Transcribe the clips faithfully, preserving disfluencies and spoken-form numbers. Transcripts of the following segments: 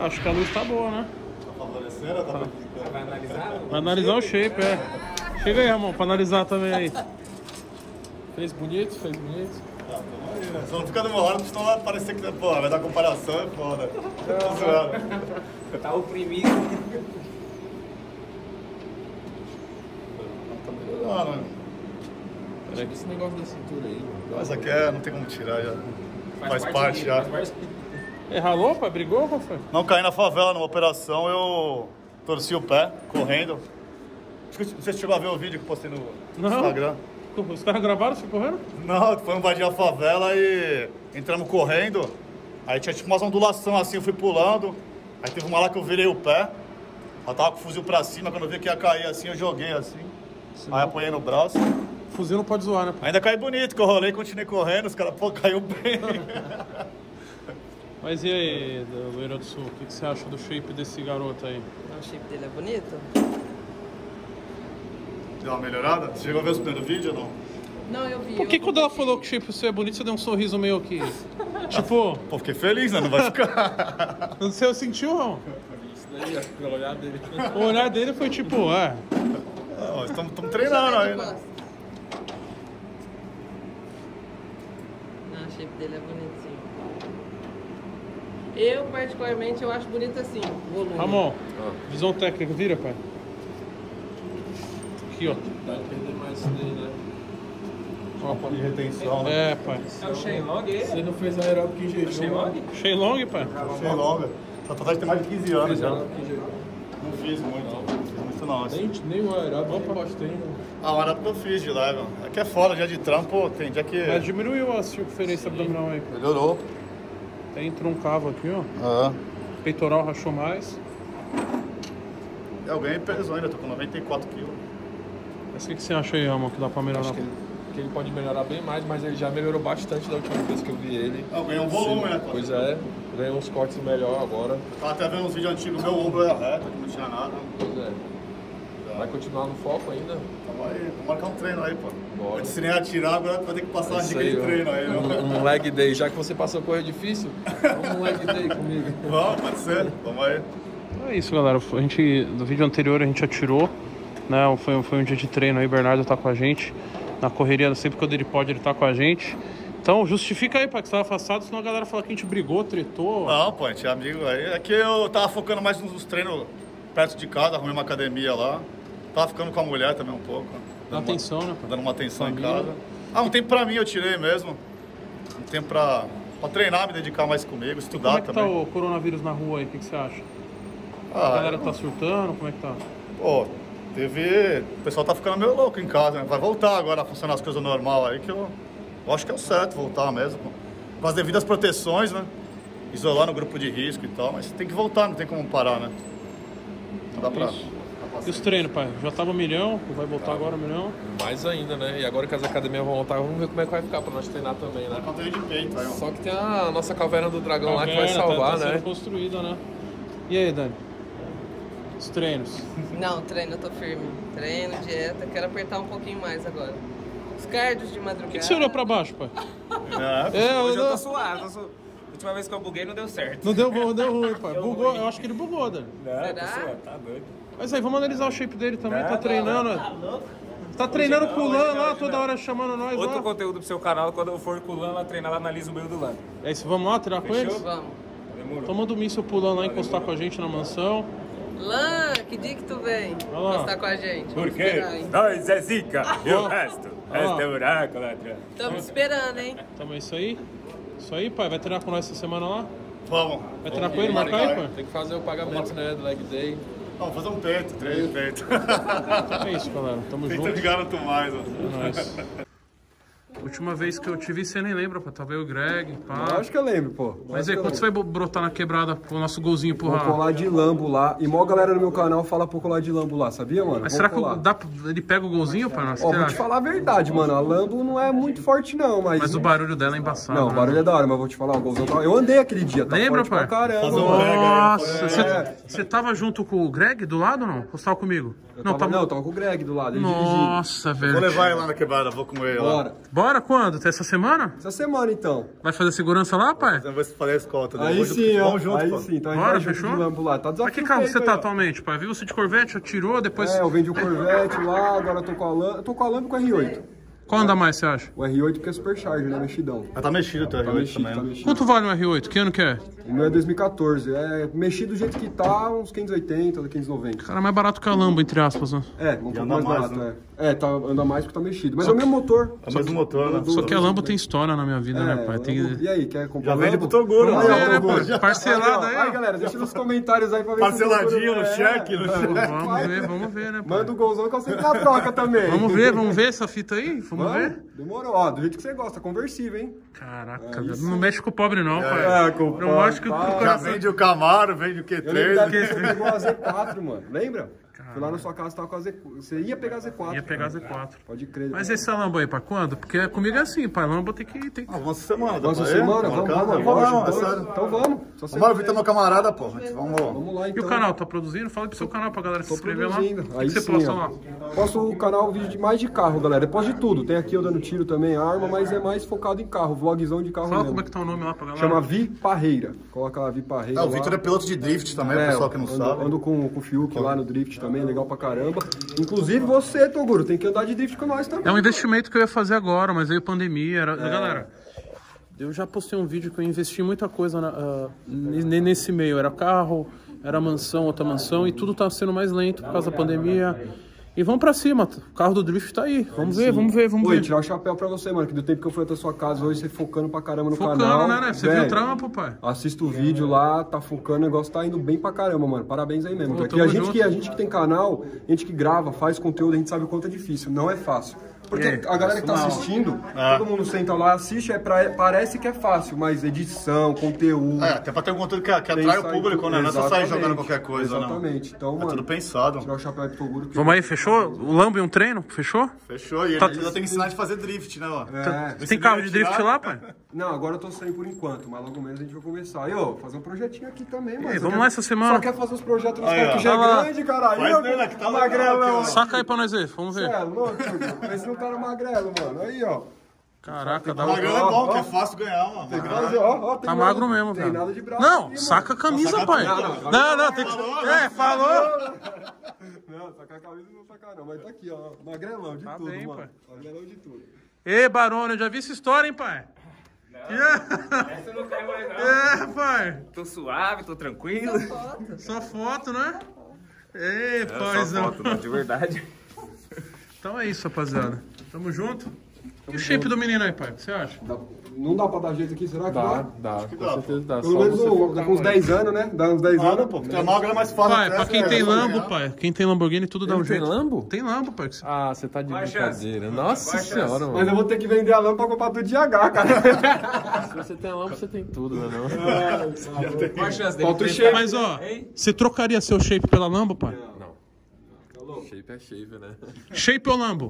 Acho que a luz tá boa, né? Tá favorecendo? Tá. Você vai analisar? Vai analisar o shape, é. Chega aí, Ramon, pra analisar também aí. Fez bonito, fez bonito. Ah, tamo aí, né? Só não fica do meu lado, porque senão vai parecer que, pô, vai dar comparação, é foda. Tô zoando. Tá oprimido. Tá melhorando, né? Peraí, esse negócio da cintura aí, mano. Mas aqui é, não tem como tirar já. Faz, faz parte dele, já. Faz parte... E ralou, pai? Brigou, qual foi? Não caí na favela numa operação, eu torci o pé, correndo. Não sei se chegou a ver o vídeo que eu postei no Não. Instagram. Os caras gravaram você correndo? Não, foi invadir a favela e entramos correndo. Aí tinha tipo uma ondulação assim, eu fui pulando. Aí teve uma lá que eu virei o pé. Ela tava com o fuzil pra cima, quando eu vi que ia cair assim, eu joguei assim. Sim. Aí apoiei no braço. Fuzil não pode zoar, né? Ainda caí bonito, que eu rolei e continuei correndo, os caras, pô, caiu bem. Mas e aí, Loira do Sul, o que, que você acha do shape desse garoto aí? O shape dele é bonito? Deu uma melhorada? Você chegou a ver o primeiro vídeo ou não? Não, eu vi. Por que quando ela falou que o shape seu é bonito, você deu um sorriso meio que... tipo... Pô, fiquei feliz, né? Não vai ficar. Você sentiu, Ramon? Isso daí, acho que pelo olhar dele. O olhar dele foi tipo, é... Não, estamos treinando aí, né? Não, o shape dele é bonitinho. Eu, particularmente, eu acho bonito assim, o volume. Ramon, Ah. visão técnica, vira, pai. Aqui, ó. Dá de perder mais isso daí, né? Copa de retenção, né? É, pai. É o Shenlong aí? Você não fez aeróbico em jejum? Shenlong? Shenlong, pai. Achei longa. Essa tatuagem tem mais de quinze anos Fez já. aeróbico em jejum? Não fiz muito. Não fiz muito não. Nem, nem o aeróbico eu postei. Ah, o aeróbico eu fiz de leve. Aqui é fora, dia de trampo, tem dia que... Mas diminuiu a circunferência abdominal aí, pai. Melhorou. Tem truncavo aqui, ó. Ah. Peitoral rachou mais. Eu ganhei peso ainda, tô com noventa e quatro quilos. Mas o que, que você acha aí, Ramon, que dá pra melhorar? Acho que ele, que ele pode melhorar bem mais, mas ele já melhorou bastante da última vez que eu vi ele. Eu ganhei um volume, Sim, né? Pois é, ganhou uns cortes melhor agora. Tava até vendo uns vídeos antigos, meu ombro era reto, que não tinha nada. Pois é. Vai continuar no foco ainda? Tamo aí, vamos marcar um treino aí, pô. Bora. Eu te ensinei a atirar, agora tu vai ter que passar uma Isso dica aí, de ó. treino aí, né? Um, um leg day, já que você passou correr difícil, vamos um leg day comigo. Vamos, pode ser, vamos aí. É isso, galera. A gente, no vídeo anterior a gente atirou, né? Foi, foi um dia de treino aí, o Bernardo tá com a gente. Na correria, sempre quando ele pode, ele tá com a gente. Então, justifica aí, pai, que você tava afastado, senão a galera fala que a gente brigou, tretou. Não, pô, a gente é amigo aí. É que eu tava focando mais nos treinos perto de casa, arrumei uma academia lá. Tava ficando com a mulher também um pouco. Dá atenção, né, pai? Dando uma atenção Família. em casa. Ah, um tempo pra mim eu tirei mesmo. Um tempo pra, pra treinar, me dedicar mais comigo, estudar Como é que também. tá o coronavírus na rua aí? O que, que você acha? Ah, A galera eu- tá surtando? Como é que tá? Pô, teve... O pessoal tá ficando meio louco em casa, né? Vai voltar agora a funcionar as coisas normal aí, que eu, eu acho que é o certo voltar mesmo. Pô. Com as devidas proteções, né? Isolar no grupo de risco e tal, mas tem que voltar, não tem como parar, né? Não dá pra... Isso. E os treinos, pai? Já tava um milhão, vai voltar agora um milhão. Mais ainda, né? E agora que as academias vão voltar, vamos ver como é que vai ficar pra nós treinar também, né? Dá pra treino de peito, aí, ó. Só que tem a nossa caverna do dragão lá que vai Caverna, salvar, tá, tá né? sendo construída, né? E aí, Dani? Os treinos. Não, treino, eu tô firme. Treino, dieta, quero apertar um pouquinho mais agora. Os cardios de madrugada. Por que, que você olhou pra baixo, pai? É, É, Hoje eu não, tô suave. tô su- A última vez que eu buguei não deu certo. não deu bom, deu ruim, pai. Deu Bugou, ruim. eu acho que ele bugou, Dani. Não, Será? tô suave, tá doido. Mas aí, vamos analisar o shape dele também, Não, tá não, treinando. não, tá louco? Tá treinando Hoje com o não, Lan hoje não, lá, hoje toda não. hora chamando nós Outro lá. conteúdo pro seu canal, quando eu for com o Lan lá treinar, lá analisa o meio do Lan. É isso, vamos lá treinar com Fechou? eles? Vamos. Demorou. Então manda o míssil pulando lá, encostar com a gente na mansão. Lan, que dia que tu vem? Olha lá. Postar com a gente. Por Vamos quê? esperar, hein? Nós é zica e Ó. o resto. Ó. Resto é buraco, ladrão. Estamos esperando, hein? Então é isso aí. Isso aí, pai. Vai treinar com nós essa semana lá? Vamos. Vai treinar com ele, marcar aí, pai? Tem que fazer o pagamento, né? Do leg day. Vamos fazer um peito, treino de peito. É isso, galera. Tamo Peito junto. de garoto mais, ó. É nóis. Última vez que eu te vi, você nem lembra, pô. Tava eu e o Greg, pá. Lógico que eu lembro, pô. Mas aí, quando você vai brotar na quebrada pro nosso golzinho Vou empurrar? colar de lambo lá. E mó galera no meu canal fala pra eu colar de lambo lá, sabia, mano? Mas Vou será que colar. dá, ele pega o golzinho, pai? Nossa, Ó, você vou te acha? falar a verdade, mano. A lambo não é muito forte, não, mas... Mas o barulho dela é embaçado. Não, o né? barulho é da hora, mas vou te falar, o golzão tá... Eu andei aquele dia, tá Lembra, forte pai? pra caramba, Fazer um mano. pega aí, Nossa, É. você, você tava junto com o Greg do lado ou não? Ou você comigo? Eu tava, não, eu tava com o Greg do lado, ele dirigindo. Nossa, velho. Vou levar ele lá na quebrada, vou com ele lá. Bora. Bora? Bora quando? Até essa semana? Essa semana, então. Vai fazer segurança lá, pai? Vamos ver se fazer a escolta. Aí Vamos sim, junto, ó. Vamos junto, Aí pô. sim. Então a gente Bora, vai junto fechou? de Lambo lá. Tá Mas desafio que carro feito você tá aí, ó. atualmente, pai? Viu você de Corvette, atirou, depois... É, eu vendi o Corvette lá, agora eu tô com a Lambo. Eu tô com a Lambo e com a R oito. Qual anda mais, você acha? O R oito porque é Supercharger, né? Mexidão. Ah, tá mexido teu Tá R oito mexido, também. tá né? mexido. Quanto vale um R oito? Que ano que é? O meu é dois mil e quatorze. É mexido do jeito que tá, uns quinhentos e oitenta, quinhentos e noventa. Cara, mais barato que a Lambo, entre aspas, né? É, um pouco anda mais mais, barato, né? é. É, tá, anda mais porque tá mexido. Mas é o mesmo motor. É o mesmo motor, né? Só que a Lambo tem história na minha vida, né, pai? Tem... Lambo- E aí, quer comprar Já vende Lambo? pro Toguro, Vamos né? aí, ó, É, né, Toguro. pai? Parcelado aí, Aí, ó. galera, deixa nos comentários aí pra ver se o Parceladinho Toguro- no é, cheque, no é. cheque. Vamos ver, vamos ver, né, pai? Manda o golzão que eu sei que na troca também. Vamos ver, vamos ver essa fita aí? Vamos ver? Demorou, ó, do jeito que você gosta, conversível, hein? Caraca, velho, não mexe com o pobre não, pai. É, com Não acho que o pá. Já coração... vende o Camaro, vende o Q Eu lembro da vez três. que você pegou a Z quatro, mano. Lembra? Fui lá na sua casa, tava com a Z quatro. Você ia pegar a Z quatro. Ia pegar a Z quatro. Pode crer. Mas esse Lambo aí, pra quando? Porque comigo é assim, pai. Lambo tem que... Tem... Ah, vamos essa semana, dá Nossa pra ir? semana, vamos, Marcado? vamos, Vamos, vamos, é sério. Então vamos. Só você Vamos, o Vitor é meu camarada, pô. Vamos. Vamos lá, E então. o canal, tá produzindo? Fala pro seu canal pra galera se Tô inscrever lá. produzindo. O que Aí que você sim, posta ó. lá? Posto o canal vídeo de mais de carro, galera. Depois de tudo. Tem aqui eu dando tiro também, arma, mas é mais focado em carro. Vlogzão de carro Fala mesmo. como é que tá o nome lá pra galera. Chama Vi Parreira. Coloca lá Vi Parreira. Ah, o lá. Vitor é piloto de drift também, É, pessoal que não ando, sabe. Ando com, com o Fiuk lá no drift também, legal pra caramba. Inclusive você, Toguro, tem que andar de drift com nós também. É um investimento que eu ia fazer agora, mas veio pandemia. Era... Galera, eu já postei um vídeo que eu investi muita coisa na- ah, n- nesse meio. Era carro, era mansão, outra mansão, e tudo tá sendo mais lento por causa da pandemia. E vamos pra cima, o carro do drift tá aí. Vamos ver, vamos ver, vamos Oi, ver. tirar o chapéu pra você, mano, que do tempo que eu fui até a sua casa hoje, você focando pra caramba no Focando, canal. né, né? Você viu o Velho, trampo, pai? Assista o vídeo lá, tá focando, o negócio tá indo bem pra caramba, mano. Parabéns aí mesmo. Pô, Porque a tamo gente, junto. que, a gente que tem canal, a gente que grava, faz conteúdo, a gente sabe o quanto é difícil. Não é fácil. Porque E aí? a galera que tá assistindo, É. todo mundo senta lá, assiste, é pra, parece que é fácil, mas edição, conteúdo. É, até pra ter um conteúdo que, que tem atrai o sair- público, né? Não é só sair Exatamente, jogando qualquer coisa, não. Exatamente. Então, É mano, tudo pensado. tirar o chapéu pro Toguro. que- Vamos aí, fechou? O Lambo e um treino? Fechou? Fechou, e ele Tá- ainda tem que ensinar a gente a fazer drift, né, ó? É. Tem carro de drift lá, pai? Não, agora eu tô sem por enquanto, mas logo menos a gente vai começar. E, ô, fazer um projetinho aqui também, mano. aí, Só vamos quer- lá essa semana? Só quer fazer os projetos nos Aí, caras ó. que já Vai lá. é grande, caralho. Faz Eu, nele aqui, tá magrelão. legal aqui, ó. Saca aí pra nós ver, vamos Cê é ver. louco, Toguro. Esse não cara magrelo, mano. Aí, ó. Caraca, dá O um... Magrão é Ó, bom, ó. que é fácil ganhar, mano. Braço, ó, ó, tem Tá nada- magro mesmo, Tem velho. nada de braço Não, aqui, saca a camisa, saca- pai. não, Não, não, não, tem que... É, falou. mano. Não, sacar a camisa não sacar não, mas tá aqui, ó. Magrelão de Tá tudo, bem, mano. pai. Magrelão de tudo. Ê, Barone, eu já vi essa história, hein, pai? Essa não cai mais não. É, pai. Tô suave, tô tranquilo. Foto. Só foto, né? Ê, É só paizão. foto, não, de verdade. Então é isso, rapaziada. Tamo junto. E o shape do menino aí, pai? O que você acha? Dá- Não dá pra dar jeito aqui, será que Dá, dá? dá, com certeza dá. Pelo Só menos você um, focar daqui uns mais. dez anos, né? Dá uns dez Nada, anos. pô. Porque a magra é mais fácil. Pai, até, pra quem é, tem é só Lambo, ganhar. pai, quem tem Lamborghini, tudo dá um Ele tem jeito. Lambo? Tem Lambo, pai. Ah, você tá de Qual a chance? brincadeira. Nossa Qual a senhora, chance? mano. Mas eu vou ter que vender a lâmpada pra comprar tudo de H, cara. Se você tem Lambo, você tem tudo, né não? Qual a chance dele? Falta o tentar- shape. Mas, ó, Hein? você trocaria seu shape pela Lambo, pai? Não. Shape é shape, né? Shape ou Lambo?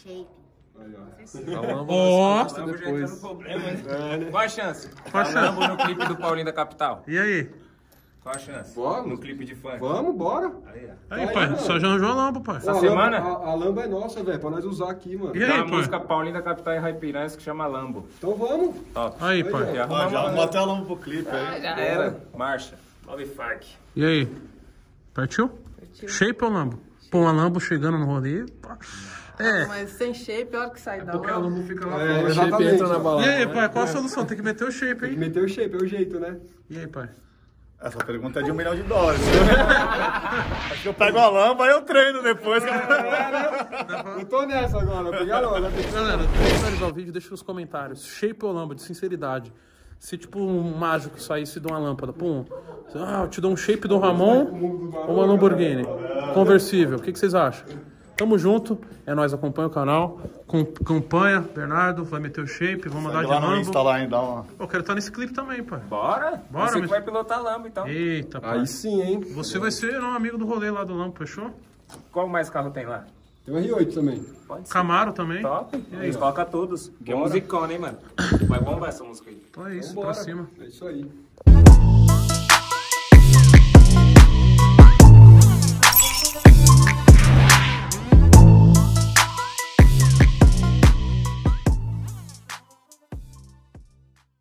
A Lambo Ó. você Lambo já entra no depois. problema, hein? Qual a chance? Qual a A chance? Lambo no clipe do Paulinho da Capital. E aí? Qual a chance? Vamos. No clipe de funk. Vamos, bora. Aí, ó. Aí, pai, só já arranjou a Lambo, pai. Ó, a semana? lâmpada- A, a lâmpada é nossa, velho, pra nós usar aqui, mano. E Tem aí, uma pai? música Paulinho da Capital e Raipiranhas que chama Lambo. Então vamos. Top. Aí, E pai. Ó, arrumamos já uma- arrumou até a lâmpada pro clipe aí. Já Era. Marcha. Love funk. E aí? Partiu? Shape ou Lambo? Pô, uma Lambo chegando no rolê. pá. É. Mas sem shape, a hora que sai da Porque a hora. Lambo fica lá É, fora. O shape exatamente. entra na E balada. aí, né? pai, qual a solução? Tem que meter o shape, Tem que hein? meter o shape, é o jeito, né? E aí, pai? Essa pergunta é de um milhão de dólares. Acho que eu pego a lâmpada e eu treino depois. Eu tô nessa agora, peguei a lâmpada. Galera, pra finalizar o vídeo, deixa nos comentários. Shape ou lâmpada, de sinceridade. Se tipo um mágico saísse de uma lâmpada, pum. Ah, eu te dou um shape do Ramon ou uma Lamborghini conversível. O que, que vocês acham? Tamo junto. É nóis, acompanha o canal. Com, acompanha, Bernardo, vai meter o shape, vamos andar de Lá no Lambo. Insta lá, hein, dá uma... Eu quero estar nesse clipe também, pai. Bora? Bora, Você mas- que vai pilotar Lambo, então. Eita, pai. Aí sim, hein? Você vai ser um amigo do rolê lá do Lambo, fechou? Qual mais carro tem lá? Tem um R oito também. Pode ser. Camaro também. Top. Eles colocam todos. Que é musicona, hein, mano? Vai bombar essa música aí. Então é isso, Vambora. pra cima. É isso aí.